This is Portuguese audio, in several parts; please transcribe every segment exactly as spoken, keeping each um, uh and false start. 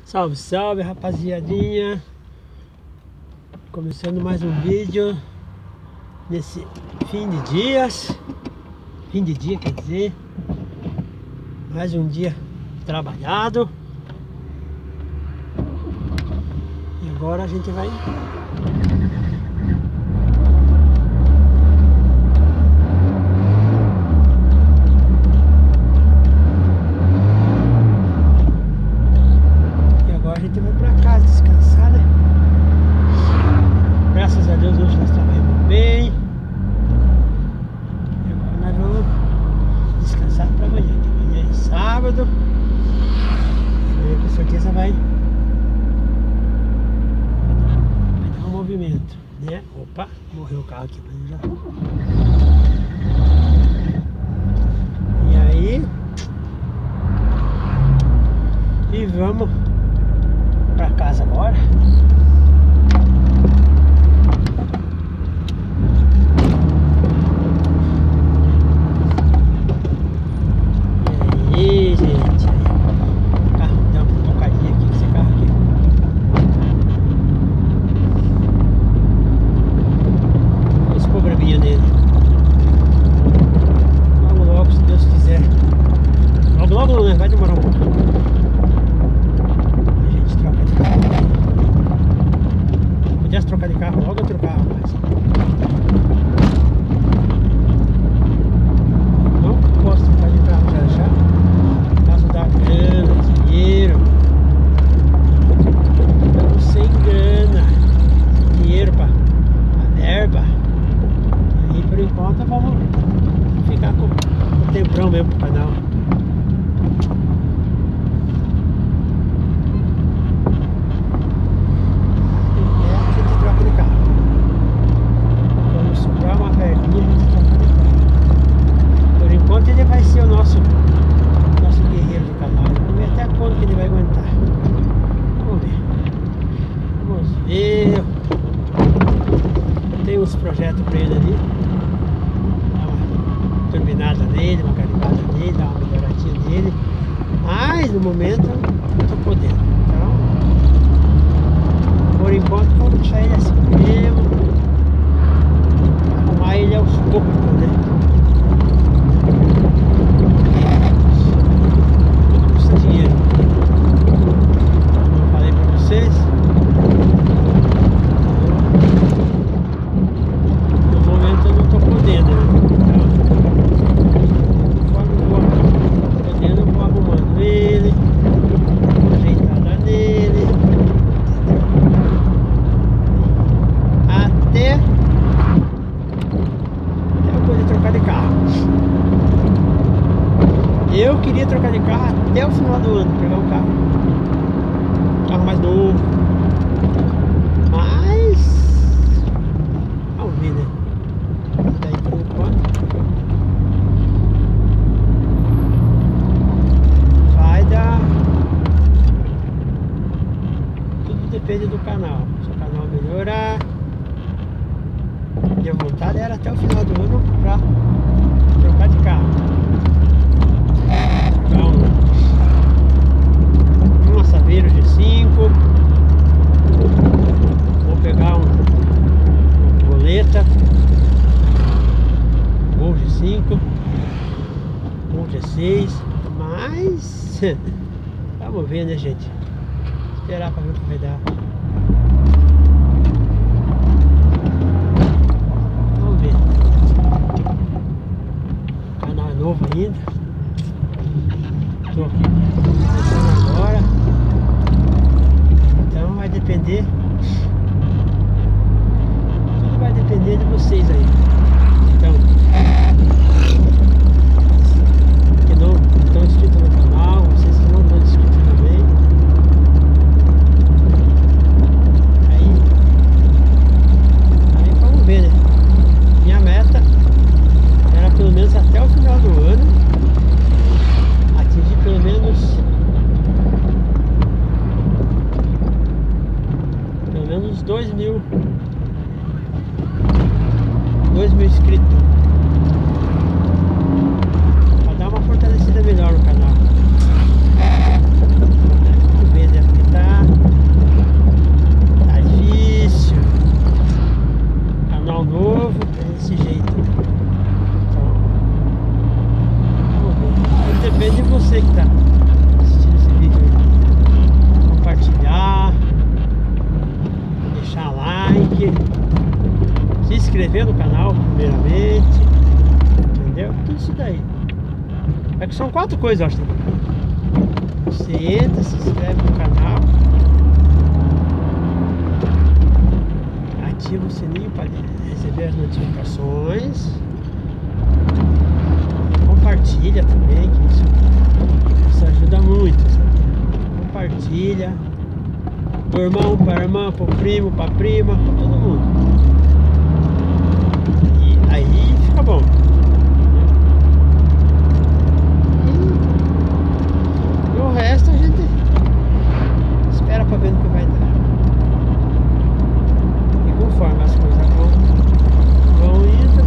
Salve, salve, rapaziadinha. Começando mais um vídeo nesse fim de dias. Fim de dia, quer dizer, mais um dia trabalhado. E agora a gente vai A gente vai pra casa descansar, né? Graças a Deus hoje nós trabalhamos bem. E agora nós vamos descansar pra amanhã, que amanhã é sábado. E amanhã com certeza vai, vai dar um movimento, né? Opa, morreu o carro aqui, mas já. E aí? E vamos pra casa agora. E aí, gente, o carro deu uma tocadinha aqui, esse carro aqui. Esse probleminha nele. Logo, logo, se Deus quiser. Logo, logo não, né? Vai demorar um pouquinho. Se trocar de carro, logo outro carro, mas não posso trocar de carro já já, por causa da grana, dinheiro. Estamos sem grana, sem dinheiro para a verba. E aí por enquanto vamos ficar com o temprão mesmo pro canal. Por enquanto ele vai ser o nosso nosso guerreiro do canal. Vamos ver até quando que ele vai aguentar. Vamos ver. Vamos ver. Tem uns projetos para ele ali. Dá uma turbinada nele, uma carimbada nele, dá uma melhoradinha nele. Mas no momento não estou podendo. Então, por enquanto vamos deixar ele assim mesmo. Arrumar ele aos poucos, né? Tudo custa dinheiro. Como eu falei pra vocês, no momento eu não tô podendo, né? Então, conforme eu vou podendo, eu vou arrumando ele, ajeitada nele, até trocar de carro. Eu queria trocar de carro até o final do ano, pegar um carro carro mais novo, mas vamos ver, né? Daí por enquanto vai dar, tudo depende do canal. Se o canal melhorar, minha vontade era até o final do ano pra trocar de carro. Então, uma Saveiro G cinco. Vou pegar um, um Goleta Gol G cinco, Gol G seis. Mas vamos ver, né, gente? Esperar pra ver o que vai dar. Novo ainda. Tô começando agora. Então vai depender. Tudo vai depender de vocês aí. Então, que não estão inscritos no canal, vocês que não estão inscritos também. Aí, aí vamos ver, né? Minha meta era pelo menos até o final do ano atingir pelo menos pelo menos dois mil dois mil inscritos, para dar uma fortalecida melhor no canal. Vamos ver, né? Porque tá São quatro coisas, eu acho. Você entra, se inscreve no canal, ativa o sininho para receber as notificações, compartilha também, que isso, isso ajuda muito, sabe? Compartilha pro irmão, para irmã, pro primo, pra prima, pra todo mundo. E aí fica bom. E o resto a gente espera pra ver no que vai dar. E conforme as coisas vão, vão indo,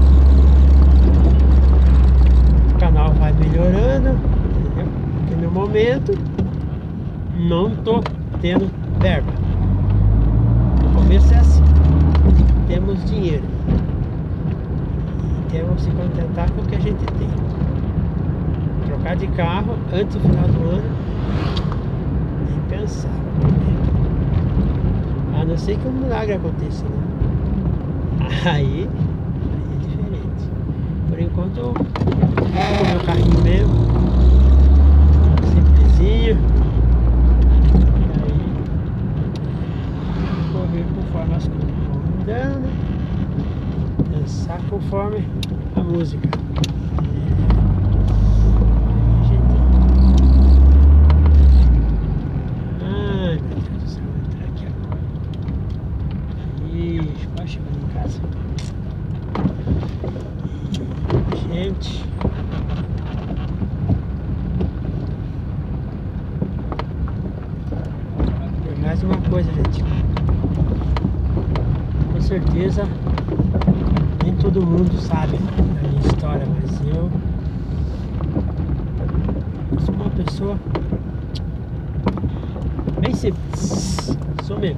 o canal vai melhorando, entendeu? Porque no momento não tô tendo verba. No começo é assim, temos dinheiro e temos que se contentar com o que a gente tem. Trocar de carro antes do final do ano, nem pensar. A não ser que um milagre aconteça, né? Aí, aí é diferente. Por enquanto eu vou com o meu carrinho mesmo, simplesinho. Conforme as coisas vão mudando, dançar conforme a música. Aí, gente. Ai, meu Deus do céu, vou entrar aqui agora. Ixi, quase chegando em casa. E, gente. E mais uma coisa, gente. Com certeza nem todo mundo sabe da minha história, mas eu, eu sou uma pessoa bem simples, sou mesmo,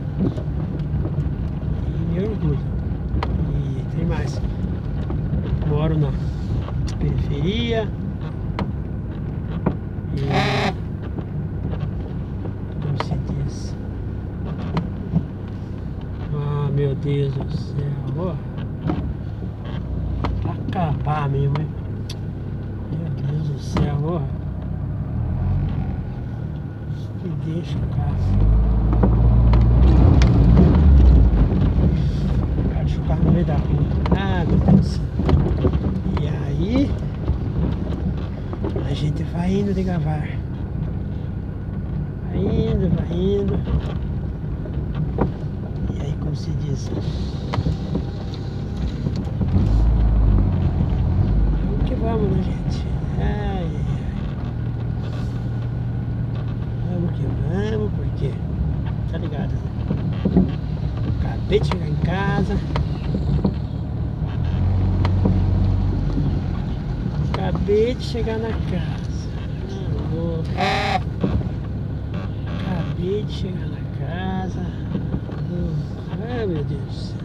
e me orgulho. E tem mais, moro na periferia e, como se diz, meu Deus do céu, ó, pra acabar mesmo, hein? Meu Deus do céu, ó, me deixa o carro, o cara deixa o carro no meio da rua. Ah, meu Deus do céu. E aí a gente vai indo devagar, vai indo, vai indo. Como se diz, vamos que vamos, né, gente? Ai, ai, ai. Vamos que vamos, porque tá ligado, né? Acabei de chegar em casa, acabei de chegar na casa, ah, acabei de chegar na casa. Ai, meu Deus do céu.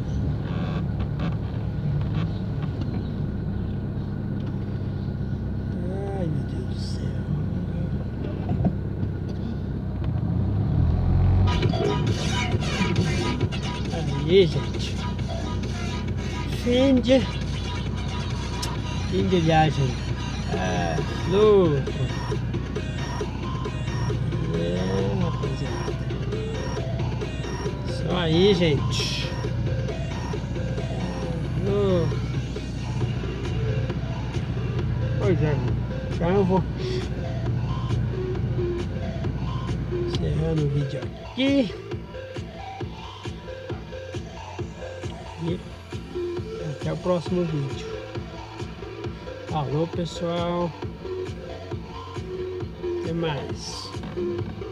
Ai, meu Deus do céu. Aí, gente. Fim de... Fim de viagem. Ah, louco. É, rapaziada. Só aí, gente. Oh. Pois é, já eu vou encerrando o vídeo aqui. E até o próximo vídeo. Falou, pessoal. Até mais.